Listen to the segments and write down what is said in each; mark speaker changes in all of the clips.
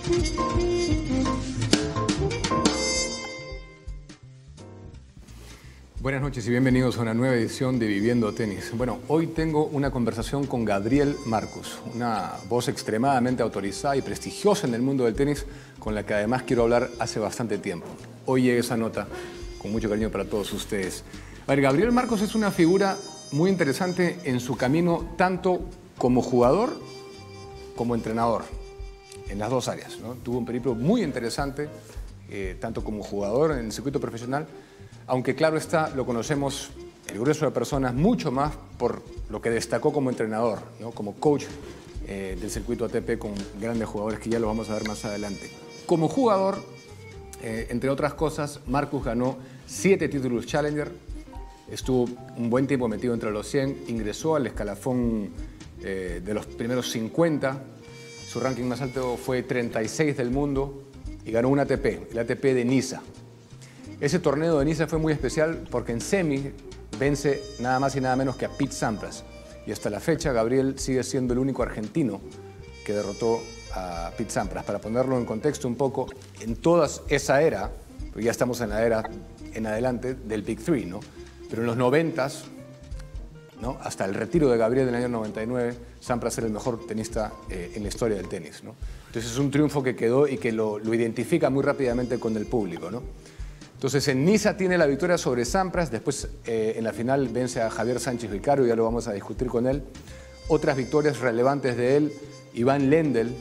Speaker 1: Buenas noches y bienvenidos a una nueva edición de Viviendo Tenis. Bueno, hoy tengo una conversación con Gabriel Marcus, una voz extremadamente autorizada y prestigiosa en el mundo del tenis, con la que además quiero hablar hace bastante tiempo. Hoy llega esa nota con mucho cariño para todos ustedes. A ver, Gabriel Marcus es una figura muy interesante en su camino, tanto como jugador como entrenador, en las dos áreas, ¿no? Tuvo un periplo muy interesante, tanto como jugador en el circuito profesional, aunque claro está, lo conocemos el grueso de personas mucho más por lo que destacó como entrenador, ¿no? Como coach del circuito ATP con grandes jugadores que ya lo vamos a ver más adelante. Como jugador, entre otras cosas, Marcus ganó 7 títulos Challenger, estuvo un buen tiempo metido entre los 100, ingresó al escalafón de los primeros 50, su ranking más alto fue 36 del mundo y ganó un ATP, el ATP de Niza. Ese torneo de Niza fue muy especial porque en semi vence nada más y nada menos que a Pete Sampras. Y hasta la fecha Gabriel sigue siendo el único argentino que derrotó a Pete Sampras. Para ponerlo en contexto un poco, en toda esa era, porque ya estamos en la era en adelante del Big Three, ¿no? Pero en los 90s, ¿no? Hasta el retiro de Gabriel en el año 99, Sampras era el mejor tenista en la historia del tenis, ¿no? Entonces es un triunfo que quedó y que lo identifica muy rápidamente con el público, ¿no? Entonces en Niza tiene la victoria sobre Sampras, después en la final vence a Javier Sánchez Vicario, ya lo vamos a discutir con él. Otras victorias relevantes de él, Ivan Lendl,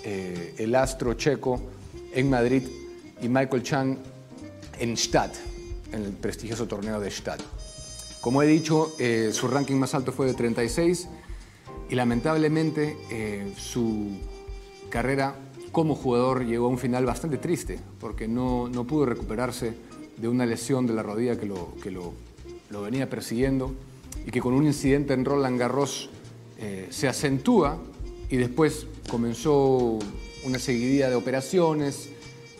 Speaker 1: el astro checo en Madrid, y Michael Chang en Stade, en el prestigioso torneo de Stade. Como he dicho, su ranking más alto fue de 36 y lamentablemente su carrera como jugador llegó a un final bastante triste porque no pudo recuperarse de una lesión de la rodilla que lo venía persiguiendo y que con un incidente en Roland Garros se acentúa y después comenzó una seguidilla de operaciones,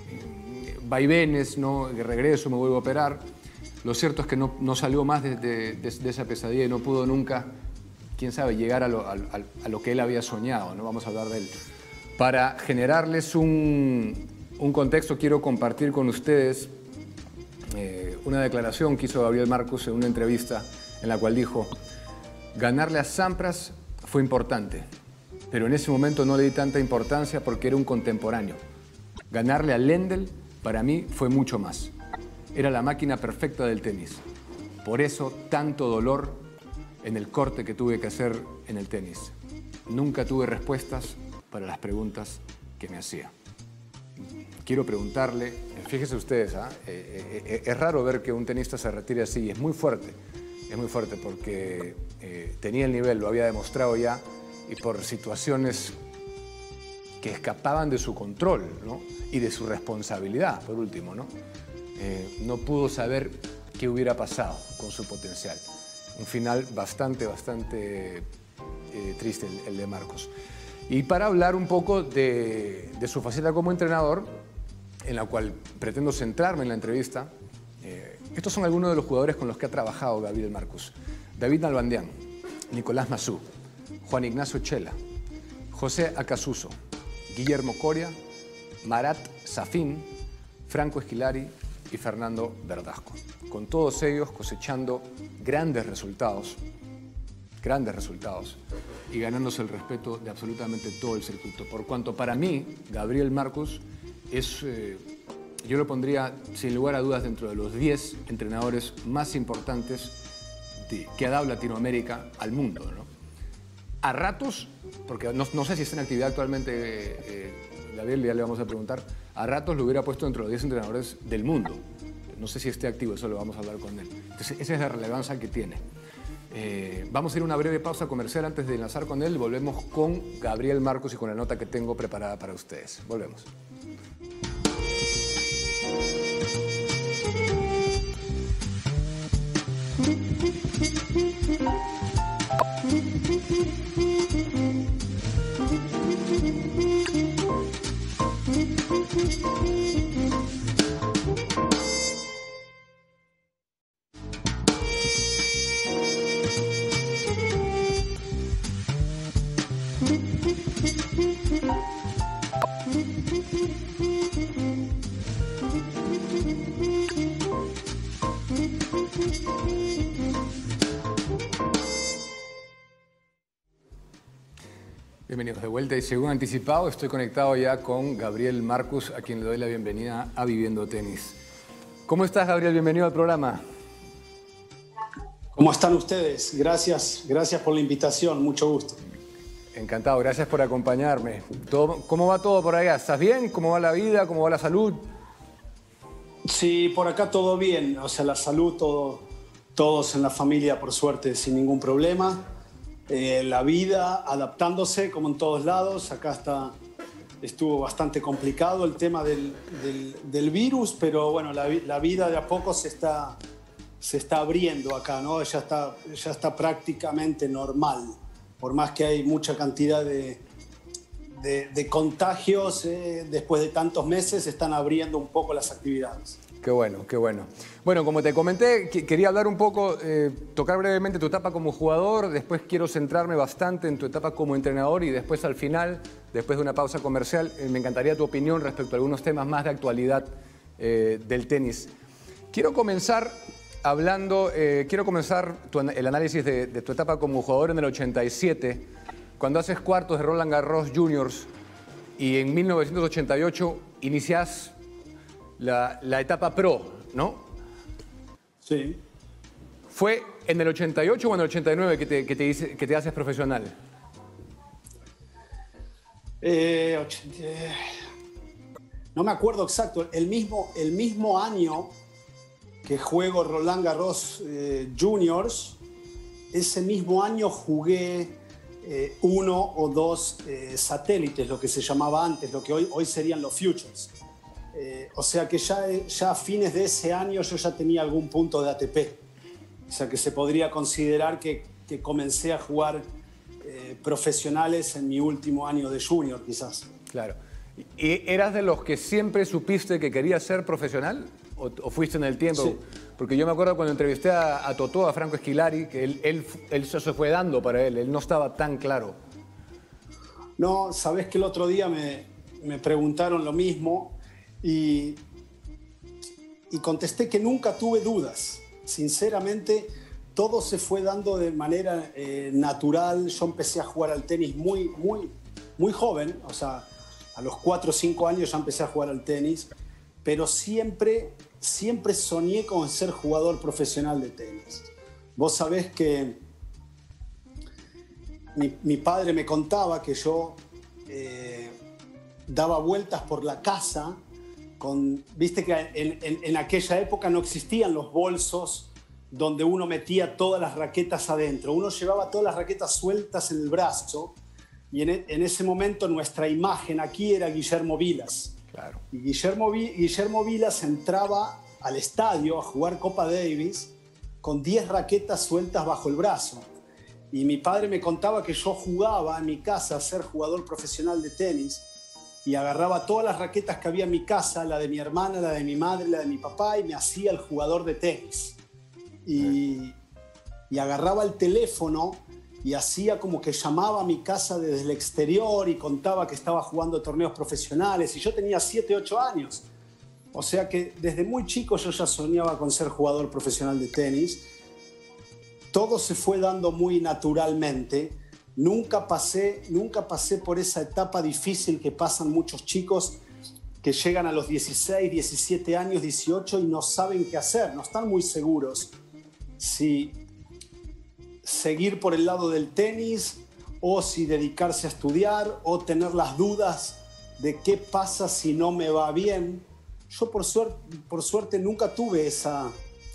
Speaker 1: vaivenes, ¿no? De regreso me vuelvo a operar. Lo cierto es que no salió más de esa pesadilla y no pudo nunca, quién sabe, llegar a lo que él había soñado, ¿no? Vamos a hablar de él. Para generarles un contexto, quiero compartir con ustedes una declaración que hizo Gabriel Marcus en una entrevista en la cual dijo: ganarle a Sampras fue importante, pero en ese momento no le di tanta importancia porque era un contemporáneo. Ganarle a Lendl para mí fue mucho más. Era la máquina perfecta del tenis. Por eso tanto dolor en el corte que tuve que hacer en el tenis. Nunca tuve respuestas para las preguntas que me hacía. Quiero preguntarle, fíjense ustedes, es raro ver que un tenista se retire así, es muy fuerte porque tenía el nivel, lo había demostrado ya, y por situaciones que escapaban de su control, ¿no? Y de su responsabilidad, por último, ¿no? No pudo saber qué hubiera pasado con su potencial. Un final bastante triste el de Marcus. Y para hablar un poco de su faceta como entrenador, en la cual pretendo centrarme en la entrevista, estos son algunos de los jugadores con los que ha trabajado Gabriel Marcus. David Nalbandián, Nicolás Massú, Juan Ignacio Chela, José Acasuso, Guillermo Coria, Marat Safin, Franco Esquilari y Fernando Verdasco. Con todos ellos cosechando grandes resultados y ganándose el respeto de absolutamente todo el circuito. Por cuanto para mí, Gabriel Marcus es, yo lo pondría sin lugar a dudas dentro de los 10 entrenadores más importantes que ha dado Latinoamérica al mundo, ¿no? A ratos, porque no sé si está en actividad actualmente, Gabriel, ya le vamos a preguntar, a ratos lo hubiera puesto dentro de los 10 entrenadores del mundo. No sé si esté activo, eso lo vamos a hablar con él. Entonces, esa es la relevancia que tiene. Vamos a ir a una breve pausa comercial antes de enlazar con él. Volvemos con Gabriel Marcus y con la nota que tengo preparada para ustedes. Volvemos. Bienvenidos de vuelta y según anticipado estoy conectado ya con Gabriel Marcus, a quien le doy la bienvenida a Viviendo Tenis. ¿Cómo estás, Gabriel? Bienvenido al programa.
Speaker 2: ¿Cómo están ustedes? Gracias por la invitación, mucho gusto.
Speaker 1: Encantado, gracias por acompañarme. ¿Cómo va todo por allá? ¿Estás bien? ¿Cómo va la vida? ¿Cómo va la salud?
Speaker 2: Sí, por acá todo bien, o sea, la salud, todos en la familia, por suerte, sin ningún problema. La vida adaptándose, como en todos lados. Acá estuvo bastante complicado el tema del virus, pero bueno, la vida de a poco se está abriendo acá, ¿no? Ya está prácticamente normal, por más que hay mucha cantidad de contagios, después de tantos meses se están abriendo un poco las actividades.
Speaker 1: Qué bueno, qué bueno. Bueno, como te comenté, quería hablar un poco, tocar brevemente tu etapa como jugador, después quiero centrarme bastante en tu etapa como entrenador y después al final, después de una pausa comercial, me encantaría tu opinión respecto a algunos temas más de actualidad del tenis. Quiero comenzar el análisis de tu etapa como jugador en el 87, cuando haces cuartos de Roland Garros Juniors y en 1988 inicias la etapa pro, ¿no?
Speaker 2: Sí.
Speaker 1: ¿Fue en el 88 o en el 89 que te haces profesional?
Speaker 2: No me acuerdo exacto. El mismo año que juego Roland Garros Juniors, ese mismo año jugué uno o dos satélites, lo que se llamaba antes, lo que hoy serían los Futures. O sea que ya a fines de ese año yo ya tenía algún punto de ATP. O sea que se podría considerar que comencé a jugar profesionales en mi último año de junior, quizás.
Speaker 1: Claro. ¿Y eras de los que siempre supiste que querías ser profesional? ¿O fuiste en el tiempo?
Speaker 2: Sí.
Speaker 1: Porque yo me acuerdo cuando entrevisté a Totó, a Franco Esquilari, que él se fue dando para él no estaba tan claro.
Speaker 2: No, sabés que el otro día me preguntaron lo mismo y contesté que nunca tuve dudas. Sinceramente, todo se fue dando de manera natural. Yo empecé a jugar al tenis muy joven, o sea, a los 4 o 5 años ya empecé a jugar al tenis, pero siempre soñé con ser jugador profesional de tenis. Vos sabés que mi padre me contaba que yo daba vueltas por la casa viste que en aquella época no existían los bolsos donde uno metía todas las raquetas adentro. Uno llevaba todas las raquetas sueltas en el brazo y en ese momento nuestra imagen aquí era Guillermo Vilas.
Speaker 1: Claro.
Speaker 2: Y Guillermo Vilas entraba al estadio a jugar Copa Davis con 10 raquetas sueltas bajo el brazo. Y mi padre me contaba que yo jugaba en mi casa a ser jugador profesional de tenis y agarraba todas las raquetas que había en mi casa, la de mi hermana, la de mi madre, la de mi papá, y me hacía el jugador de tenis. Y agarraba el teléfono y hacía como que llamaba a mi casa desde el exterior y contaba que estaba jugando torneos profesionales. Y yo tenía 7, 8 años. O sea que desde muy chico yo ya soñaba con ser jugador profesional de tenis. Todo se fue dando muy naturalmente. Nunca pasé por esa etapa difícil que pasan muchos chicos que llegan a los 16, 17 años, 18 y no saben qué hacer, no están muy seguros si seguir por el lado del tenis o si dedicarse a estudiar o tener las dudas de qué pasa si no me va bien. Yo por suerte nunca tuve esa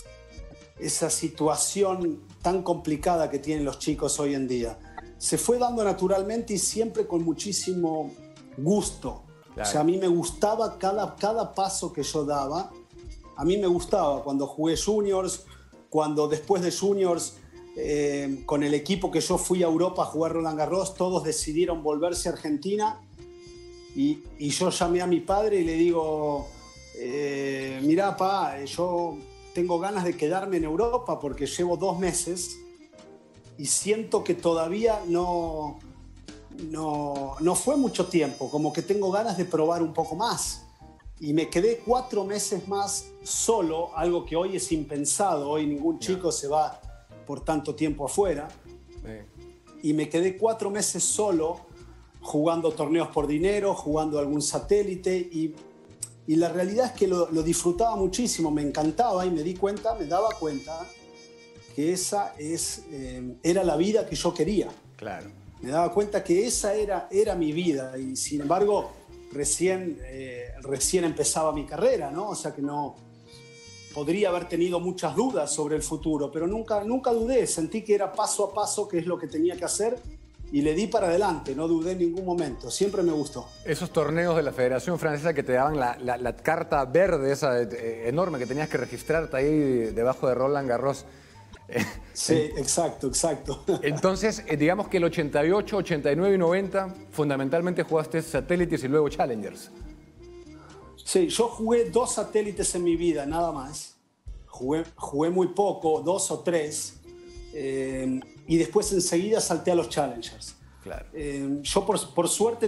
Speaker 2: situación tan complicada que tienen los chicos hoy en día. Se fue dando naturalmente y siempre con muchísimo gusto. Claro. O sea, a mí me gustaba cada paso que yo daba. A mí me gustaba cuando jugué juniors, cuando después de juniors, con el equipo que yo fui a Europa a jugar Roland Garros, todos decidieron volverse a Argentina y yo llamé a mi padre y le digo, mirá, pa, yo tengo ganas de quedarme en Europa porque llevo 2 meses y siento que todavía no fue mucho tiempo, como que tengo ganas de probar un poco más. Y me quedé 4 meses más solo, algo que hoy es impensado. Hoy ningún chico se va por tanto tiempo afuera. Y me quedé 4 meses solo jugando torneos por dinero, jugando algún satélite y la realidad es que lo disfrutaba muchísimo, me encantaba y me daba cuenta que esa era la vida que yo quería.
Speaker 1: Claro.
Speaker 2: Me daba cuenta que esa era mi vida y sin embargo recién empezaba mi carrera, ¿no? O sea que no podría haber tenido muchas dudas sobre el futuro, pero nunca dudé, sentí que era paso a paso qué es lo que tenía que hacer y le di para adelante, no dudé en ningún momento, siempre me gustó.
Speaker 1: Esos torneos de la Federación Francesa que te daban la carta verde esa enorme que tenías que registrarte ahí debajo de Roland Garros.
Speaker 2: Sí, exacto.
Speaker 1: Entonces, digamos que el 88, 89 y 90 fundamentalmente jugaste satélites y luego challengers.
Speaker 2: Sí, yo jugué 2 satélites en mi vida, nada más. Jugué muy poco, 2 o 3. Y después enseguida salté a los challengers.
Speaker 1: Claro.
Speaker 2: Yo por suerte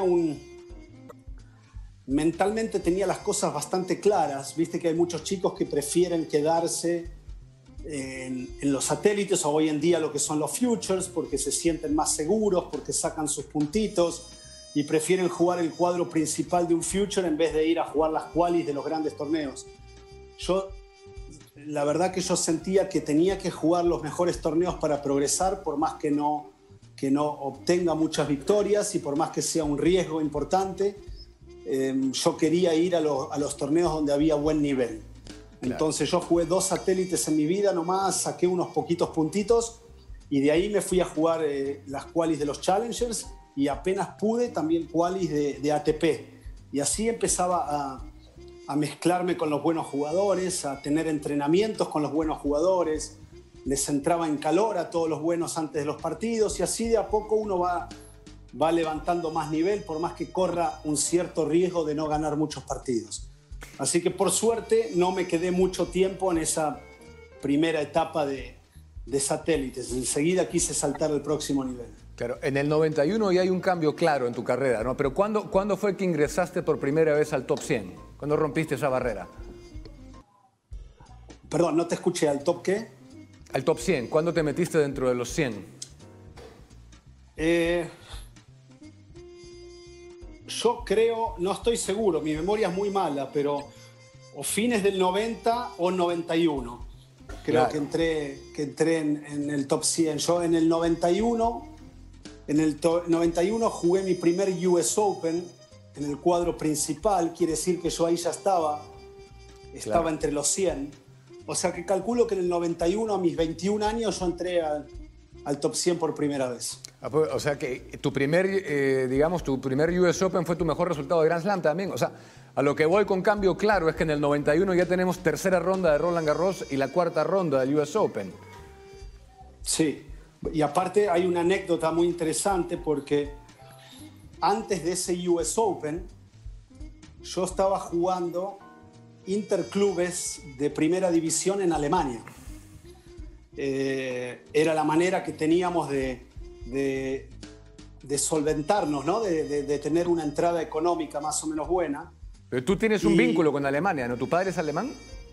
Speaker 2: mentalmente tenía las cosas bastante claras. Viste que hay muchos chicos que prefieren quedarse en los satélites o hoy en día lo que son los futures porque se sienten más seguros, porque sacan sus puntitos y prefieren jugar el cuadro principal de un future en vez de ir a jugar las qualis de los grandes torneos. La verdad que yo sentía que tenía que jugar los mejores torneos para progresar, por más que no obtenga muchas victorias y por más que sea un riesgo importante. Yo quería ir a los torneos donde había buen nivel. Entonces yo jugué 2 satélites en mi vida nomás, saqué unos poquitos puntitos y de ahí me fui a jugar las qualis de los challengers y apenas pude también qualis de ATP. Y así empezaba a mezclarme con los buenos jugadores, a tener entrenamientos con los buenos jugadores, les entraba en calor a todos los buenos antes de los partidos y así de a poco uno va levantando más nivel por más que corra un cierto riesgo de no ganar muchos partidos. Así que por suerte no me quedé mucho tiempo en esa primera etapa de satélites. Enseguida quise saltar al próximo nivel.
Speaker 1: Claro, en el 91 ya hay un cambio claro en tu carrera, ¿no? Pero ¿cuándo fue que ingresaste por primera vez al top 100? ¿Cuándo rompiste esa barrera?
Speaker 2: Perdón, no te escuché. ¿Al top qué?
Speaker 1: Al top 100. ¿Cuándo te metiste dentro de los 100?
Speaker 2: Yo creo, no estoy seguro, mi memoria es muy mala, pero o fines del 90 o 91. Creo que entré en el top 100. Yo en el 91 jugué mi primer US Open en el cuadro principal, quiere decir que yo ahí ya estaba entre los 100. O sea que calculo que en el 91, a mis 21 años, yo entré al top 100 por primera vez.
Speaker 1: O sea que tu primer US Open fue tu mejor resultado de Grand Slam también. O sea, a lo que voy con cambio claro es que en el 91 ya tenemos tercera ronda de Roland Garros y la cuarta ronda del US Open.
Speaker 2: Sí, y aparte hay una anécdota muy interesante porque antes de ese US Open yo estaba jugando interclubes de primera división en Alemania. Era la manera que teníamos de solventarnos, ¿no? de tener una entrada económica más o menos buena.
Speaker 1: Pero tú tienes un vínculo con Alemania, ¿no? ¿Tu padre es alemán?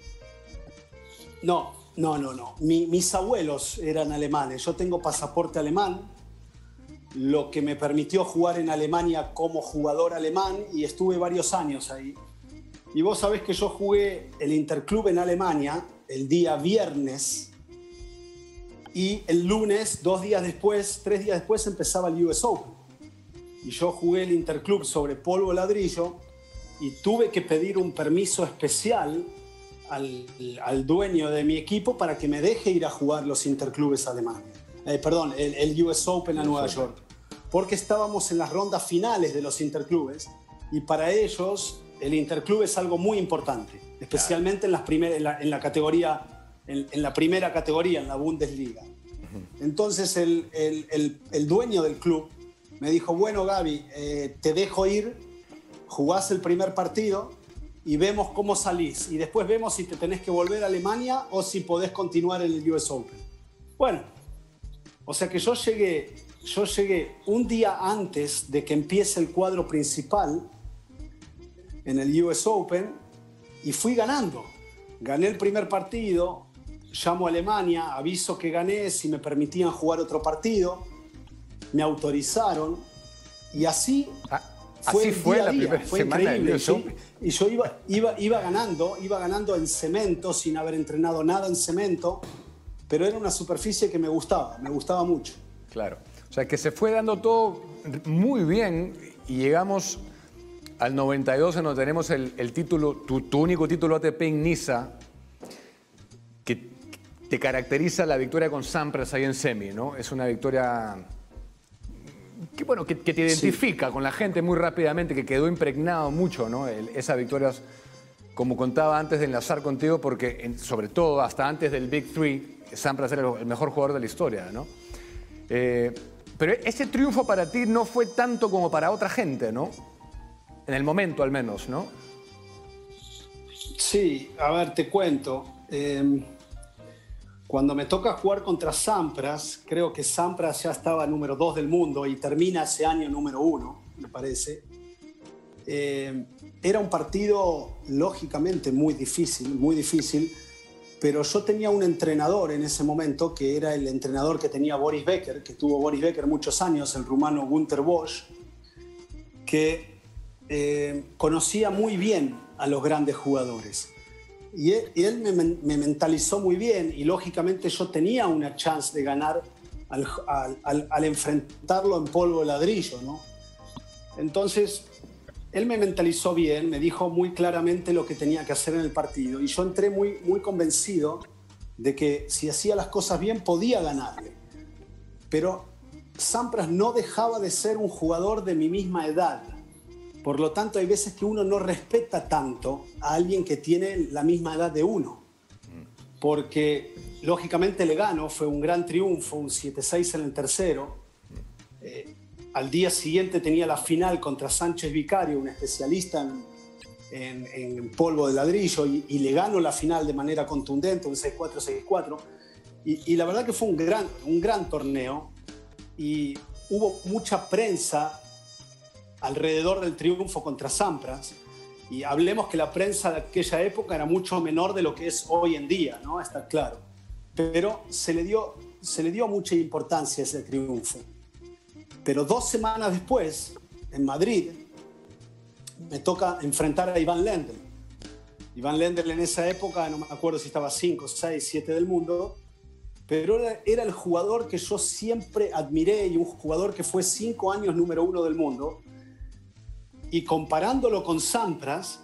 Speaker 2: No. Mis abuelos eran alemanes. Yo tengo pasaporte alemán, lo que me permitió jugar en Alemania como jugador alemán y estuve varios años ahí. Y vos sabés que yo jugué el Interclub en Alemania el día viernes y el lunes, 3 días después, empezaba el US Open. Y yo jugué el Interclub sobre polvo ladrillo y tuve que pedir un permiso especial al dueño de mi equipo para que me deje ir a jugar los interclubes alemanes. El US Open a Nueva York. Porque estábamos en las rondas finales de los interclubes y para ellos el interclub es algo muy importante, especialmente en la primera categoría, en la Bundesliga. Entonces el dueño del club me dijo, bueno Gaby, te dejo ir, jugás el primer partido y vemos cómo salís. Y después vemos si te tenés que volver a Alemania o si podés continuar en el US Open. Bueno, o sea que yo llegué un día antes de que empiece el cuadro principal en el US Open y fui ganando. Gané el primer partido, llamo a Alemania, aviso que gané, si me permitían jugar otro partido. Me autorizaron Y así
Speaker 1: así fue
Speaker 2: día a
Speaker 1: la
Speaker 2: día,
Speaker 1: primera
Speaker 2: fue
Speaker 1: semana del
Speaker 2: increíble.
Speaker 1: US Open.
Speaker 2: Y yo iba ganando en cemento, sin haber entrenado nada en cemento, pero era una superficie que me gustaba mucho.
Speaker 1: Claro. O sea, que se fue dando todo muy bien y llegamos al 92 en donde tenemos el título, tu único título ATP en Niza, que te caracteriza la victoria con Sampras ahí en semi, ¿no? Es una victoria que, bueno, que te identifica con la gente muy rápidamente, que quedó impregnado mucho, ¿no? Esa victoria, como contaba antes de enlazar contigo, porque sobre todo hasta antes del Big Three, Sampras era el mejor jugador de la historia, ¿no? Pero ese triunfo para ti no fue tanto como para otra gente, ¿no? En el momento al menos, ¿no?
Speaker 2: Sí, a ver, te cuento. Cuando me toca jugar contra Sampras, creo que Sampras ya estaba número 2 del mundo y termina ese año número 1, me parece. Era un partido lógicamente muy difícil, pero yo tenía un entrenador en ese momento que era el entrenador que tenía Boris Becker, que tuvo Boris Becker muchos años, el rumano Günter Bosch, que conocía muy bien a los grandes jugadores. Y él me mentalizó muy bien y lógicamente yo tenía una chance de ganar al enfrentarlo en polvo de ladrillo, ¿no? Entonces, él me mentalizó bien, me dijo muy claramente lo que tenía que hacer en el partido y yo entré muy convencido de que si hacía las cosas bien podía ganarle. Pero Sampras no dejaba de ser un jugador de mi misma edad. Por lo tanto, hay veces que uno no respeta tanto a alguien que tiene la misma edad de uno. Porque, lógicamente, le ganó, fue un gran triunfo, un 7-6 en el tercero. Al día siguiente tenía la final contra Sánchez Vicario, un especialista en polvo de ladrillo, y le ganó la final de manera contundente, un 6-4, 6-4. Y la verdad que fue un gran torneo, y hubo mucha prensa alrededor del triunfo contra Sampras, y hablemos que la prensa de aquella época era mucho menor de lo que es hoy en día, ¿no? Está claro. Pero se le dio mucha importancia a ese triunfo. Pero 2 semanas después, en Madrid, me toca enfrentar a Ivan Lendl. Ivan Lendl en esa época, no me acuerdo si estaba 5, 6, 7 del mundo, pero era el jugador que yo siempre admiré y un jugador que fue 5 años número 1 del mundo. Y comparándolo con Sampras,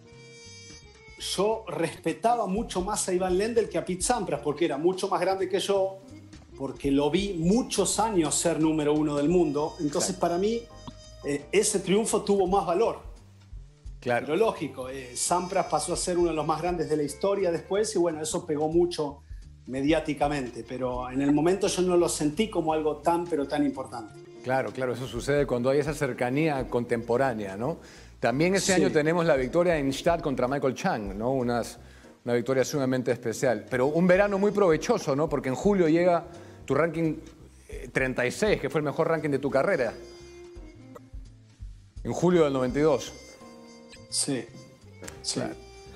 Speaker 2: yo respetaba mucho más a Ivan Lendl que a Pete Sampras, porque era mucho más grande que yo, porque lo vi muchos años ser número 1 del mundo. Entonces, para mí, ese triunfo tuvo más valor.
Speaker 1: Claro.
Speaker 2: Pero lógico, Sampras pasó a ser uno de los más grandes de la historia después y bueno, eso pegó mucho mediáticamente, pero en el momento yo no lo sentí como algo tan, pero tan importante.
Speaker 1: Claro, claro, eso sucede cuando hay esa cercanía contemporánea, ¿no? También ese año tenemos la victoria en Stade contra Michael Chang, ¿no? Una victoria sumamente especial, pero un verano muy provechoso, ¿no? Porque en julio llega tu ranking 36, que fue el mejor ranking de tu carrera. En julio del 92.
Speaker 2: Sí.
Speaker 1: Claro.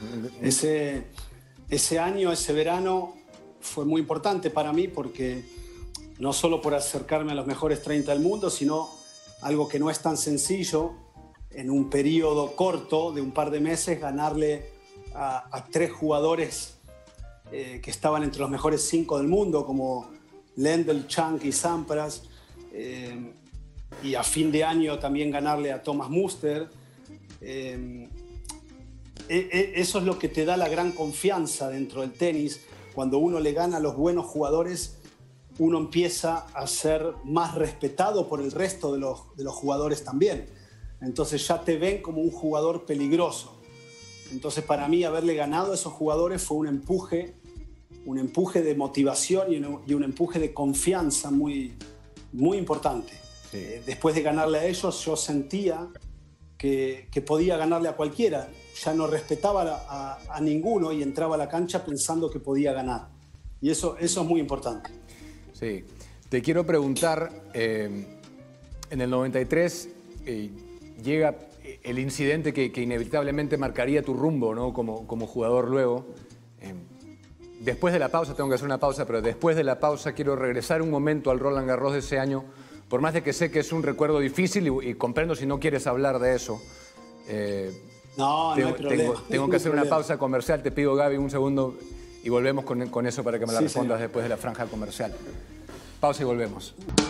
Speaker 2: Ese año, ese verano, fue muy importante para mí porque no solo por acercarme a los mejores 30 del mundo, sino algo que no es tan sencillo, en un periodo corto de un par de meses, ganarle a 3 jugadores que estaban entre los mejores 5 del mundo, como Lendl, Chang y Sampras, y a fin de año también ganarle a Thomas Muster. Eso es lo que te da la gran confianza dentro del tenis. Cuando uno le gana a los buenos jugadores, uno empieza a ser más respetado por el resto de los jugadores también. Entonces ya te ven como un jugador peligroso. Entonces para mí haberle ganado a esos jugadores fue un empuje de motivación y un empuje de confianza muy importante. Sí. Después de ganarle a ellos, yo sentía que podía ganarle a cualquiera. Ya no respetaba a ninguno y entraba a la cancha pensando que podía ganar. Y eso es muy importante.
Speaker 1: Sí. Te quiero preguntar, en el 93 llega el incidente que inevitablemente marcaría tu rumbo, ¿no? como jugador luego. Después de la pausa, tengo que hacer una pausa, pero después de la pausa quiero regresar un momento al Roland Garros de ese año, por más de que sé que es un recuerdo difícil y comprendo si no quieres hablar de eso.
Speaker 2: No, no hay problema.
Speaker 1: Tengo que hacer una pausa comercial. Te pido, Gaby, un segundo y volvemos con eso para que me la respondas después de la franja comercial. Pausa y volvemos.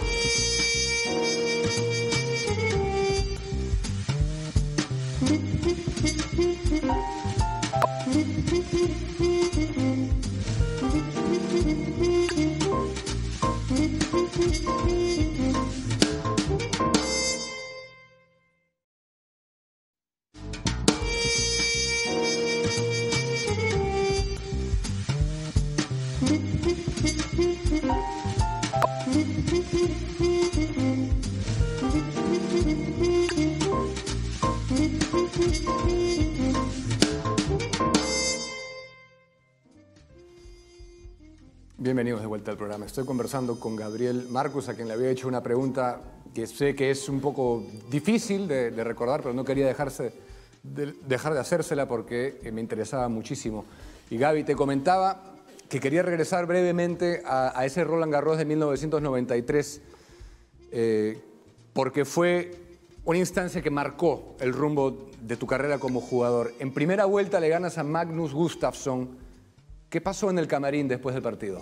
Speaker 1: Bienvenidos de vuelta al programa. Estoy conversando con Gabriel Marcus, a quien le había hecho una pregunta que sé que es un poco difícil de recordar, pero no quería dejar de hacérsela porque me interesaba muchísimo. Y Gaby, te comentaba que quería regresar brevemente a ese Roland Garros de 1993, porque fue una instancia que marcó el rumbo de tu carrera como jugador. En primera vuelta le ganas a Magnus Gustafsson. ¿Qué pasó en el camarín después del partido?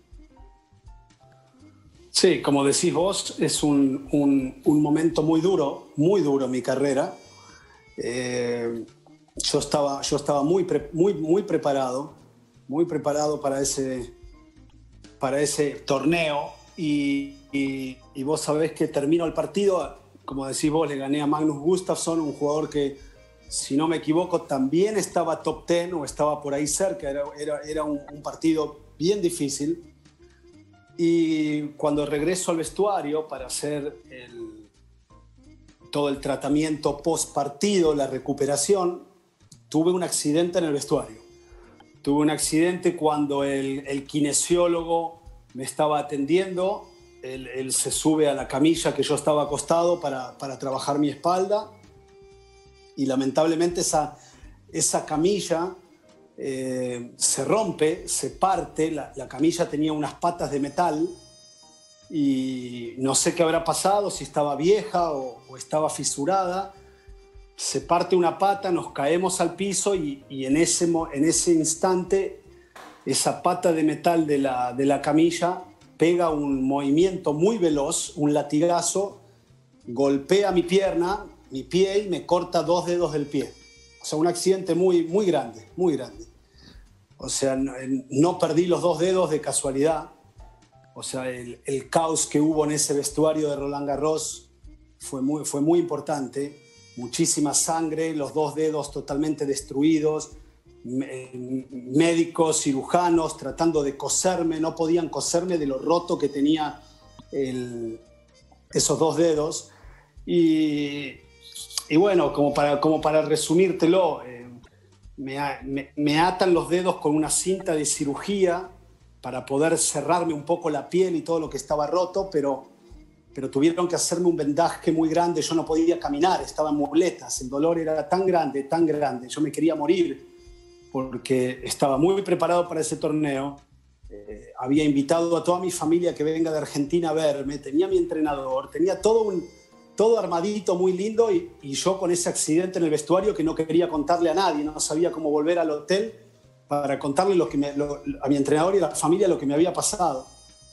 Speaker 2: Sí, como decís vos, es un momento muy duro en mi carrera. Yo estaba muy preparado para ese torneo y vos sabés que terminó el partido, como decís vos, le gané a Magnus Gustafsson, un jugador que, si no me equivoco, también estaba top 10 o estaba por ahí cerca. Era un partido bien difícil. Y cuando regreso al vestuario para hacer todo el tratamiento post partido, la recuperación, tuve un accidente en el vestuario. Tuve un accidente cuando el kinesiólogo me estaba atendiendo. Él se sube a la camilla que yo estaba acostado para trabajar mi espalda. Y lamentablemente esa camilla se rompe, se parte. La camilla tenía unas patas de metal y no sé qué habrá pasado, si estaba vieja o estaba fisurada. Se parte una pata, nos caemos al piso y en ese instante esa pata de metal de la camilla pega un movimiento muy veloz, un latigazo, golpea mi pierna, mi pie, y me corta 2 dedos del pie. O sea, un accidente muy grande, muy grande. O sea, no perdí los 2 dedos de casualidad. O sea, el caos que hubo en ese vestuario de Roland Garros fue muy importante. Muchísima sangre, los 2 dedos totalmente destruidos, médicos, cirujanos tratando de coserme, no podían coserme de lo roto que tenía esos 2 dedos. Y bueno, como para resumírtelo, me atan los dedos con una cinta de cirugía para poder cerrarme un poco la piel y todo lo que estaba roto, pero tuvieron que hacerme un vendaje muy grande. Yo no podía caminar, estaba en muletas, el dolor era tan grande, yo me quería morir porque estaba muy preparado para ese torneo. Había invitado a toda mi familia que venga de Argentina a verme, tenía mi entrenador, tenía todo armadito, muy lindo, y yo con ese accidente en el vestuario que no quería contarle a nadie, no sabía cómo volver al hotel para contarle a mi entrenador y a la familia lo que me había pasado.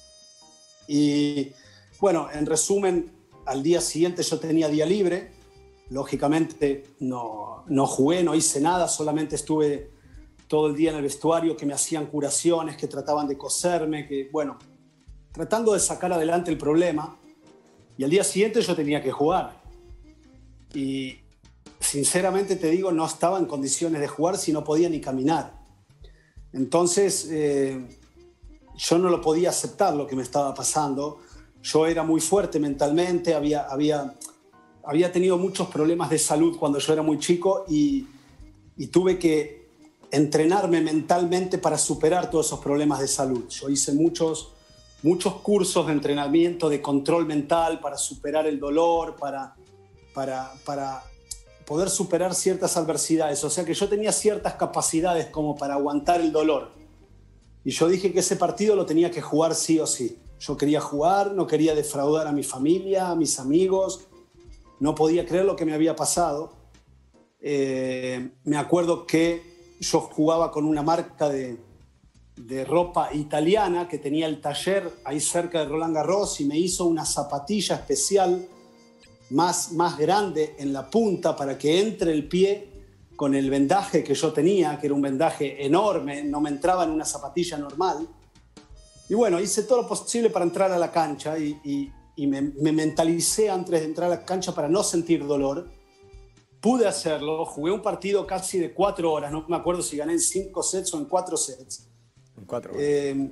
Speaker 2: Y bueno, en resumen, al día siguiente yo tenía día libre. Lógicamente no jugué, no hice nada, solamente estuve todo el día en el vestuario, que me hacían curaciones, que trataban de coserme, tratando de sacar adelante el problema. Y al día siguiente yo tenía que jugar. Y sinceramente te digo, no estaba en condiciones de jugar si no podía ni caminar. Entonces yo no lo podía aceptar lo que me estaba pasando. Yo era muy fuerte mentalmente, había tenido muchos problemas de salud cuando yo era muy chico y tuve que entrenarme mentalmente para superar todos esos problemas de salud. Yo hice muchos cursos de entrenamiento, de control mental para superar el dolor, para poder superar ciertas adversidades. O sea que yo tenía ciertas capacidades como para aguantar el dolor. Y yo dije que ese partido lo tenía que jugar sí o sí. Yo quería jugar, no quería defraudar a mi familia, a mis amigos. No podía creer lo que me había pasado. Me acuerdo que yo jugaba con una marca de ropa italiana que tenía el taller ahí cerca de Roland Garros y me hizo una zapatilla especial más grande en la punta para que entre el pie con el vendaje que yo tenía, que era un vendaje enorme, no me entraba en una zapatilla normal. Y bueno, hice todo lo posible para entrar a la cancha y me mentalicé antes de entrar a la cancha para no sentir dolor. Pude hacerlo, jugué un partido casi de 4 horas, no me acuerdo si gané en 5 sets o en 4 sets.
Speaker 1: En 4 horas.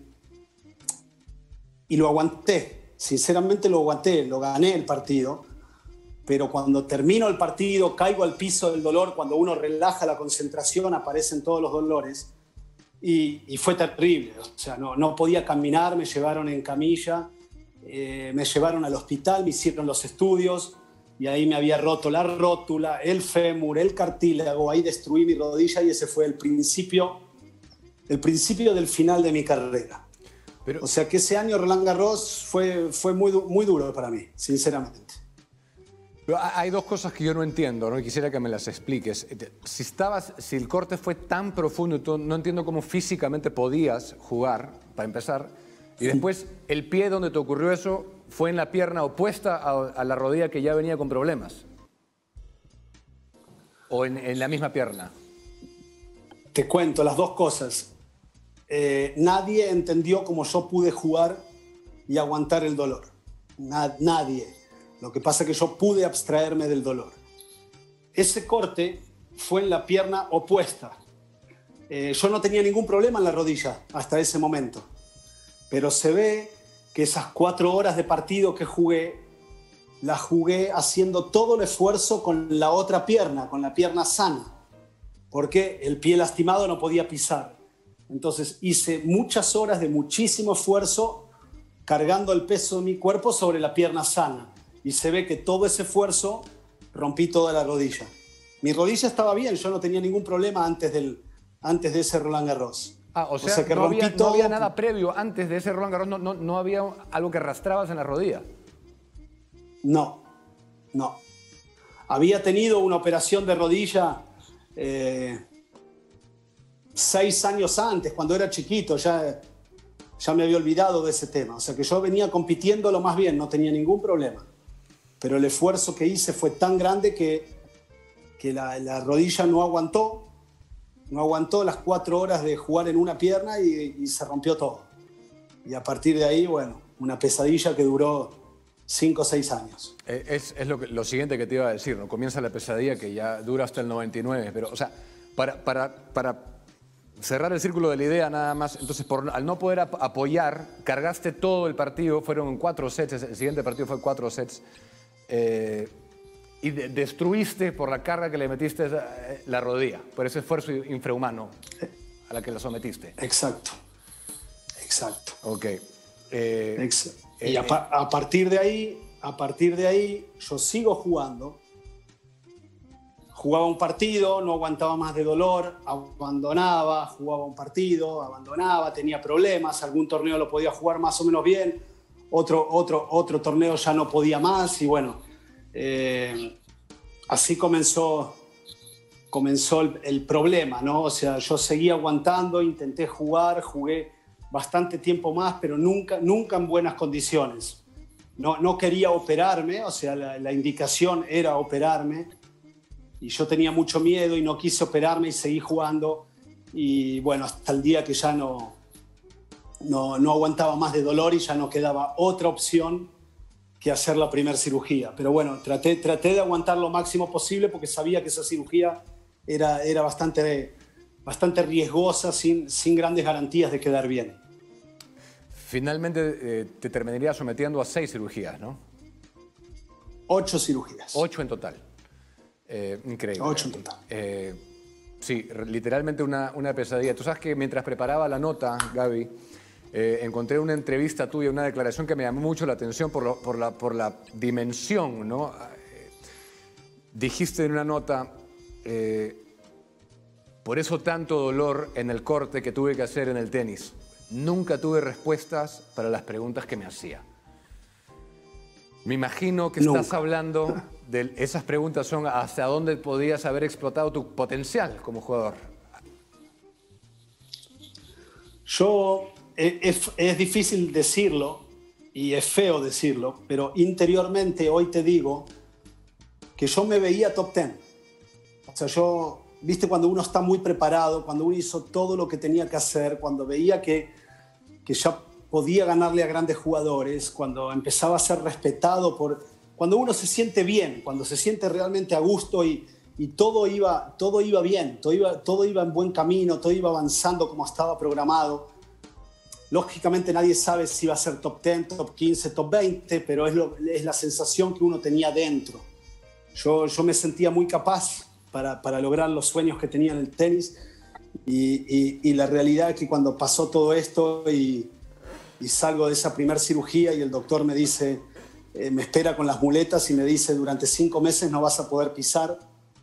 Speaker 2: Y lo aguanté, sinceramente lo aguanté, lo gané el partido. Pero cuando termino el partido, caigo al piso del dolor, cuando uno relaja la concentración aparecen todos los dolores y fue terrible, o sea, no podía caminar, me llevaron en camilla, me llevaron al hospital, me hicieron los estudios y ahí me había roto la rótula, el fémur, el cartílago, ahí destruí mi rodilla y ese fue el principio del final de mi carrera. O sea que ese año Roland Garros fue muy duro para mí, sinceramente.
Speaker 1: Pero hay dos cosas que yo no entiendo, ¿no? Y quisiera que me las expliques. Si el corte fue tan profundo, no entiendo cómo físicamente podías jugar, para empezar, y después el pie donde te ocurrió eso fue en la pierna opuesta a la rodilla que ya venía con problemas. ¿O en la misma pierna?
Speaker 2: Te cuento las dos cosas. Nadie entendió cómo yo pude jugar y aguantar el dolor. Nadie. Lo que pasa es que yo pude abstraerme del dolor. Ese corte fue en la pierna opuesta. Yo no tenía ningún problema en la rodilla hasta ese momento. Pero se ve que esas 4 horas de partido que jugué, las jugué haciendo todo el esfuerzo con la otra pierna, con la pierna sana. Porque el pie lastimado no podía pisar. Entonces hice muchas horas de muchísimo esfuerzo cargando el peso de mi cuerpo sobre la pierna sana. Y se ve que todo ese esfuerzo rompí toda la rodilla. Mi rodilla estaba bien, yo no tenía ningún problema antes de ese Roland Garros.
Speaker 1: O sea que no había nada previo antes de ese Roland Garros, no había algo que arrastrabas en la rodilla.
Speaker 2: No. Había tenido una operación de rodilla 6 años antes, cuando era chiquito, ya me había olvidado de ese tema. O sea que yo venía compitiendo lo más bien, no tenía ningún problema. Pero el esfuerzo que hice fue tan grande que la rodilla no aguantó las 4 horas de jugar en una pierna y se rompió todo. Y a partir de ahí, bueno, una pesadilla que duró 5 o 6 años.
Speaker 1: Es lo siguiente que te iba a decir, ¿no? Comienza la pesadilla que ya dura hasta el 99, pero, o sea, para cerrar el círculo de la idea nada más, entonces al no poder apoyar, cargaste todo el partido, fueron 4 sets, el siguiente partido fue 4 sets, y destruiste por la carga que le metiste la rodilla, por ese esfuerzo infrahumano a la que la sometiste.
Speaker 2: Exacto.
Speaker 1: Ok.
Speaker 2: Y a partir de ahí, yo sigo jugando. Jugaba un partido, no aguantaba más de dolor, abandonaba, jugaba un partido, abandonaba, tenía problemas, algún torneo lo podía jugar más o menos bien, otro torneo ya no podía más y bueno, así comenzó el problema, ¿no? O sea, yo seguía aguantando, intenté jugar, jugué bastante tiempo más, pero nunca en buenas condiciones. No quería operarme, o sea, la indicación era operarme y yo tenía mucho miedo y no quise operarme y seguí jugando y bueno, hasta el día que ya no aguantaba más de dolor y ya no quedaba otra opción que hacer la primera cirugía. Pero bueno, traté de aguantar lo máximo posible porque sabía que esa cirugía era bastante riesgosa, sin grandes garantías de quedar bien.
Speaker 1: Finalmente te terminaría sometiendo a 6 cirugías, ¿no?
Speaker 2: 8 cirugías.
Speaker 1: 8 en total. Increíble.
Speaker 2: 8 en total.
Speaker 1: Sí, literalmente una pesadilla. Tú sabes que mientras preparaba la nota, Gaby, encontré una entrevista tuya, una declaración que me llamó mucho la atención por la dimensión, ¿no? Dijiste en una nota, por eso tanto dolor en el corte que tuve que hacer en el tenis. nunca tuve respuestas para las preguntas que me hacía. Me imagino que estás hablando de esas preguntas son hasta dónde podías haber explotado tu potencial como jugador.
Speaker 2: Es difícil decirlo y es feo decirlo, pero interiormente hoy te digo que yo me veía top 10. O sea, viste cuando uno está muy preparado, cuando uno hizo todo lo que tenía que hacer, cuando veía que ya podía ganarle a grandes jugadores, cuando empezaba a ser respetado cuando uno se siente bien, cuando se siente realmente a gusto y todo iba bien, todo iba en buen camino, todo iba avanzando como estaba programado. Lógicamente nadie sabe si va a ser top 10, top 15, top 20, pero es la sensación que uno tenía dentro. Yo me sentía muy capaz para lograr los sueños que tenía en el tenis y la realidad es que cuando pasó todo esto y salgo de esa primera cirugía y el doctor me dice, me espera con las muletas y me dice durante 5 meses no vas a poder pisar,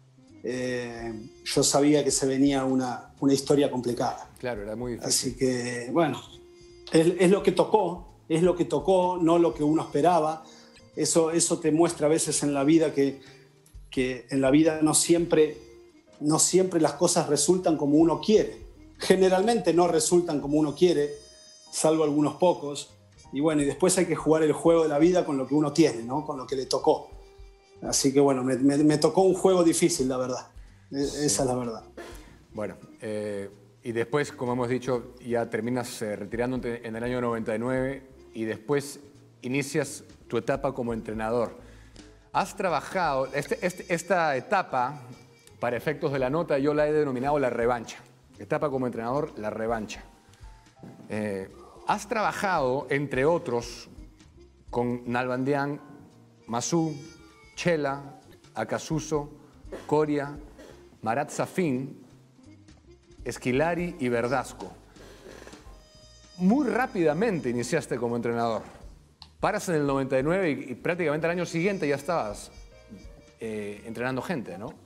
Speaker 2: yo sabía que se venía una historia complicada.
Speaker 1: Claro, era muy difícil.
Speaker 2: Así que, bueno, es lo que tocó, no lo que uno esperaba. Eso te muestra a veces en la vida que en la vida no siempre las cosas resultan como uno quiere. Generalmente no resultan como uno quiere, salvo algunos pocos. Y bueno, y después hay que jugar el juego de la vida con lo que uno tiene, ¿no? Con lo que le tocó. Así que bueno, me tocó un juego difícil, la verdad. Esa es la verdad.
Speaker 1: Bueno, y después, como hemos dicho, ya terminas retirándote en el año 99 y después inicias tu etapa como entrenador. Has trabajado, esta etapa, para efectos de la nota, yo la he denominado la revancha. Etapa como entrenador, la revancha. Has trabajado, entre otros, con Nalbandián, Masú, Chela, Acasuso, Coria, Marat Safin, Esquilari y Verdasco. Muy rápidamente iniciaste como entrenador. Paras en el 99 y prácticamente al año siguiente ya estabas entrenando gente, ¿no?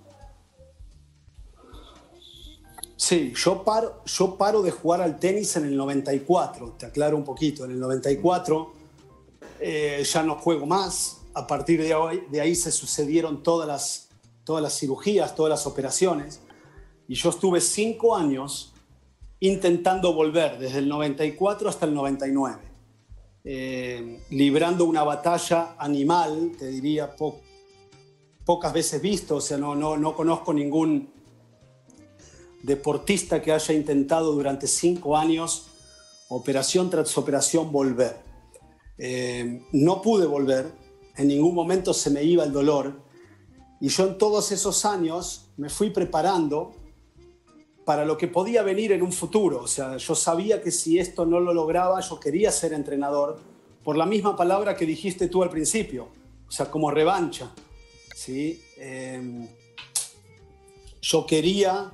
Speaker 2: Sí, yo paro de jugar al tenis en el 94, te aclaro un poquito. En el 94 ya no juego más. A partir de ahí se sucedieron todas las cirugías, todas las operaciones. Y yo estuve 5 años intentando volver, desde el 94 hasta el 99. Librando una batalla animal, te diría, pocas veces visto. O sea, no conozco ningún deportista que haya intentado durante 5 años, operación tras operación, volver. No pude volver, en ningún momento se me iba el dolor, y yo en todos esos años me fui preparando para lo que podía venir en un futuro. O sea, yo sabía que si esto no lo lograba, yo quería ser entrenador, por la misma palabra que dijiste tú al principio, o sea, como revancha, ¿sí? Yo quería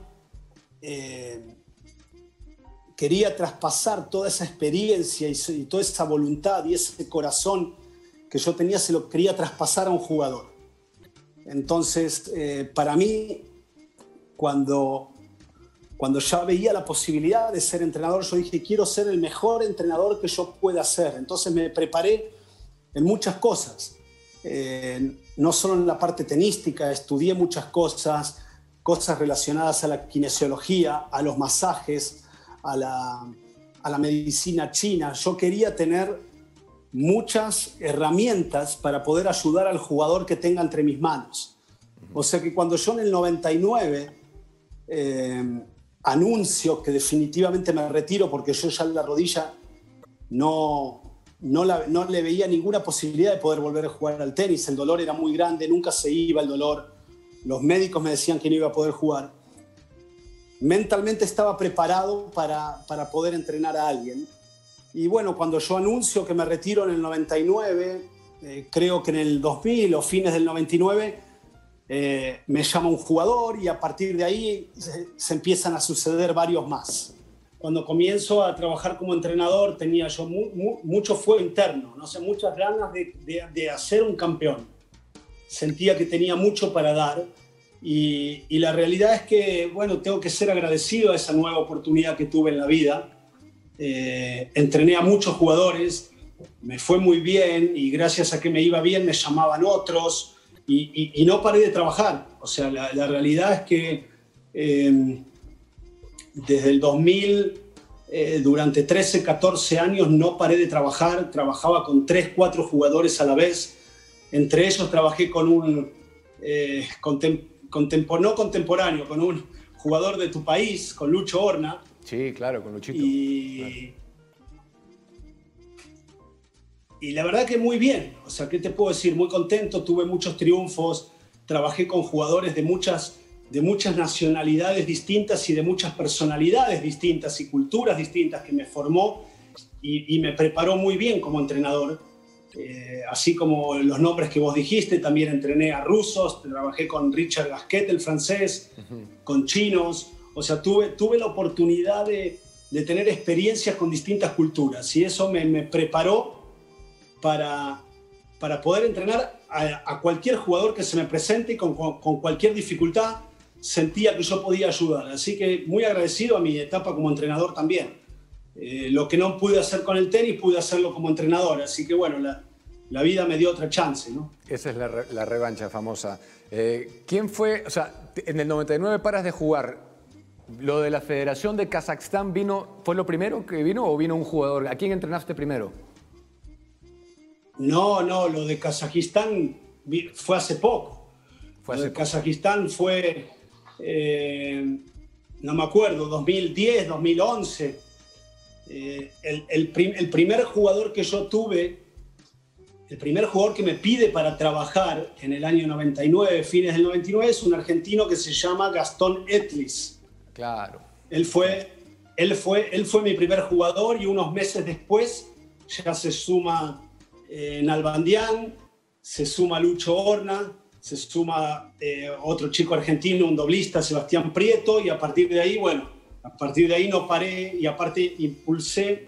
Speaker 2: traspasar toda esa experiencia y toda esa voluntad y ese corazón que yo tenía, se lo quería traspasar a un jugador. Entonces, para mí, cuando ya veía la posibilidad de ser entrenador, yo dije, quiero ser el mejor entrenador que yo pueda ser. Entonces me preparé en muchas cosas, no solo en la parte tenística, estudié muchas cosas relacionadas a la kinesiología, a los masajes, a la medicina china. Yo quería tener muchas herramientas para poder ayudar al jugador que tenga entre mis manos. O sea que cuando yo en el 99 anuncio que definitivamente me retiro porque yo ya en la rodilla no le veía ninguna posibilidad de poder volver a jugar al tenis, el dolor era muy grande, nunca se iba el dolor. Los médicos me decían que no iba a poder jugar. Mentalmente estaba preparado para poder entrenar a alguien. Y bueno, cuando yo anuncio que me retiro en el 99, creo que en el 2000 o fines del 99, me llama un jugador y a partir de ahí se empiezan a suceder varios más. Cuando comienzo a trabajar como entrenador tenía yo mucho fuego interno, no sé, muchas ganas de hacer un campeón. Sentía que tenía mucho para dar y la realidad es que, bueno, tengo que ser agradecido a esa nueva oportunidad que tuve en la vida entrené a muchos jugadores, me fue muy bien y gracias a que me iba bien me llamaban otros y no paré de trabajar. O sea, la realidad es que desde el 2000, durante 13, 14 años no paré de trabajar, trabajaba con 3, 4 jugadores a la vez. Entre ellos trabajé con un no contemporáneo, con un jugador de tu país, con Lucho Horna.
Speaker 1: Sí, claro, con Luchito.
Speaker 2: Y la verdad que muy bien, o sea, ¿qué te puedo decir? Muy contento, tuve muchos triunfos, trabajé con jugadores de muchas nacionalidades distintas y de muchas personalidades distintas y culturas distintas que me formó y me preparó muy bien como entrenador. Así como los nombres que vos dijiste, también entrené a rusos, trabajé con Richard Gasquet, el francés, con chinos. O sea, tuve la oportunidad de tener experiencias con distintas culturas y eso me preparó para poder entrenar a cualquier jugador que se me presente y con cualquier dificultad sentía que yo podía ayudar. Así que muy agradecido a mi etapa como entrenador también. Lo que no pude hacer con el tenis, pude hacerlo como entrenador. Así que bueno, la vida me dio otra chance, ¿no?
Speaker 1: Esa es la revancha famosa. ¿Quién fue? O sea, en el 99 paras de jugar. ¿Lo de la Federación de Kazajstán fue lo primero que vino o vino un jugador? ¿A quién entrenaste primero?
Speaker 2: No, lo de Kazajistán fue hace poco. Kazajistán fue, no me acuerdo, 2010, 2011. El primer jugador que yo tuve, el primer jugador que me pide para trabajar en el año 99, fines del 99, es un argentino que se llama Gastón Etlis.
Speaker 1: Claro.
Speaker 2: Él fue mi primer jugador y unos meses después ya se suma Nalbandián, se suma Lucho Horna, se suma otro chico argentino, un doblista, Sebastián Prieto, y a partir de ahí, bueno, no paré y aparte impulsé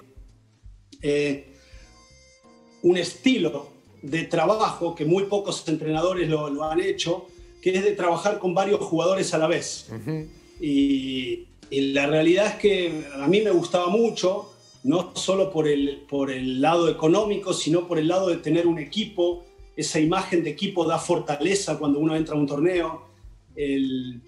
Speaker 2: un estilo de trabajo que muy pocos entrenadores lo han hecho, que es de trabajar con varios jugadores a la vez. Y la realidad es que a mí me gustaba mucho, no solo por el lado económico, sino por el lado de tener un equipo. Esa imagen de equipo da fortaleza cuando uno entra a un torneo. El